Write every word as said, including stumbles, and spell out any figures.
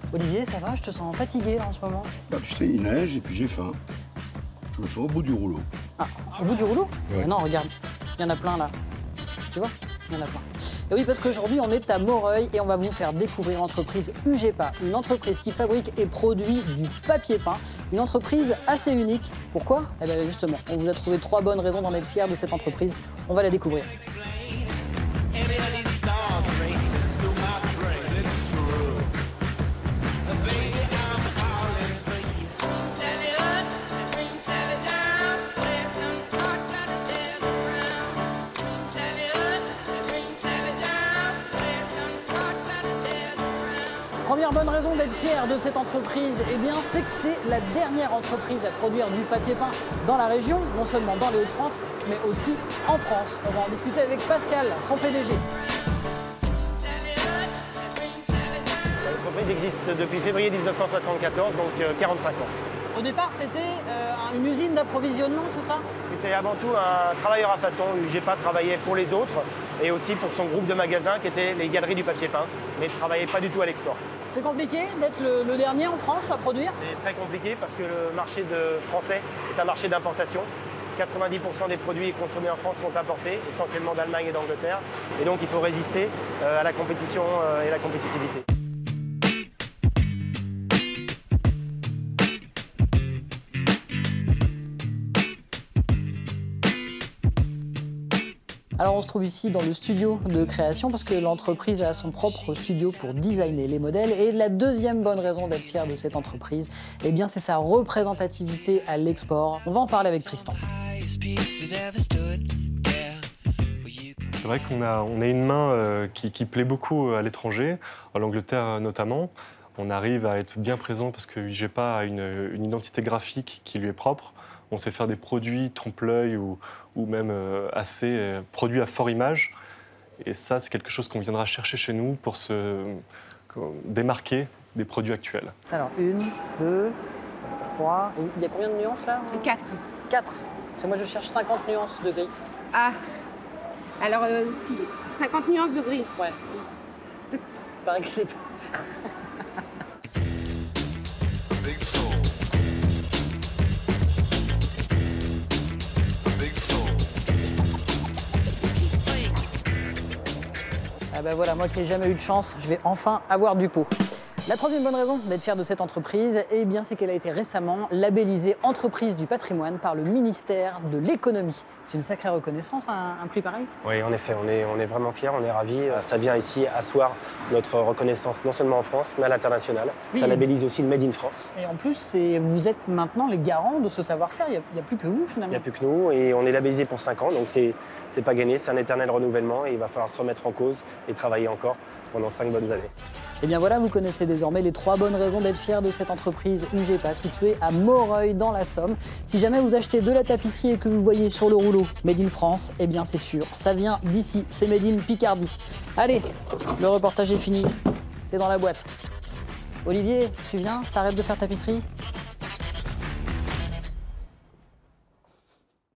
Olivier, ça va? Je te sens fatigué là, en ce moment. Bah, tu sais, il neige et puis j'ai faim. Je me sens au bout du rouleau. Ah, au bout du rouleau? Ouais. Mais non, regarde, il y en a plein là. Tu vois? Il y en a plein. Et oui, parce qu'aujourd'hui, on est à Moreuil et on va vous faire découvrir l'entreprise UGEPA, une entreprise qui fabrique et produit du papier peint, une entreprise assez unique. Pourquoi? Eh bien justement, on vous a trouvé trois bonnes raisons d'en être fiers de cette entreprise. On va la découvrir. Première bonne raison d'être fier de cette entreprise, eh bien, c'est que c'est la dernière entreprise à produire du papier peint dans la région, non seulement dans les Hauts-de-France, mais aussi en France. On va en discuter avec Pascal, son P D G. L'entreprise existe depuis février mille neuf cent soixante-quatorze, donc quarante-cinq ans. Au départ, c'était euh, une usine d'approvisionnement, c'est ça? C'était avant tout un travailleur à façon. UGEPA travaillait pour les autres et aussi pour son groupe de magasins qui étaient les Galeries du Papier Peint, mais ne travaillait pas du tout à l'export. C'est compliqué d'être le, le dernier en France à produire? C'est très compliqué parce que le marché de français est un marché d'importation. quatre-vingt-dix pour cent des produits consommés en France sont importés, essentiellement d'Allemagne et d'Angleterre. Et donc il faut résister à la compétition et à la compétitivité. Alors on se trouve ici dans le studio de création parce que l'entreprise a son propre studio pour designer les modèles. Et la deuxième bonne raison d'être fier de cette entreprise, eh bien c'est sa représentativité à l'export. On va en parler avec Tristan. C'est vrai qu'on a, on a une main euh, qui, qui plaît beaucoup à l'étranger, à l'Angleterre notamment. On arrive à être bien présent parce que UGEPA a une, une identité graphique qui lui est propre. On sait faire des produits trompe-l'œil ou, ou même euh, assez euh, produits à fort image. Et ça, c'est quelque chose qu'on viendra chercher chez nous pour se euh, démarquer des produits actuels. Alors, une, deux, trois... Il y a combien de nuances là? Quatre. Quatre. Parce que moi, je cherche cinquante nuances de gris. Ah, alors euh, cinquante nuances de gris. Ouais. Il paraît que c'est... Ah ben voilà, moi qui n'ai jamais eu de chance, je vais enfin avoir du pot. La troisième bonne raison d'être fier de cette entreprise, eh bien, c'est qu'elle a été récemment labellisée entreprise du patrimoine par le ministère de l'économie. C'est une sacrée reconnaissance, un, un prix pareil? Oui, en effet, on est, on est vraiment fiers, on est ravis. Ça vient ici asseoir notre reconnaissance non seulement en France, mais à l'international. Oui. Ça labellise aussi le Made in France. Et en plus, vous êtes maintenant les garants de ce savoir-faire. Il n'y a, a plus que vous, finalement. Il n'y a plus que nous et on est labellisé pour cinq ans, donc c'est pas gagné, c'est un éternel renouvellement et il va falloir se remettre en cause et travailler encore pendant cinq bonnes années. Et bien voilà, vous connaissez désormais les trois bonnes raisons d'être fier de cette entreprise UGEPA située à Moreuil dans la Somme. Si jamais vous achetez de la tapisserie et que vous voyez sur le rouleau Made in France, eh bien c'est sûr, ça vient d'ici, c'est Made in Picardie. Allez, le reportage est fini, c'est dans la boîte. Olivier, tu viens? T'arrêtes de faire tapisserie?